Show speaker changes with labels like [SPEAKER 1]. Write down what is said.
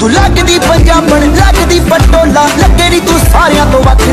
[SPEAKER 1] तू लगदी पंजाबण लगदी पटोला लगे नी तू सारियां तो वख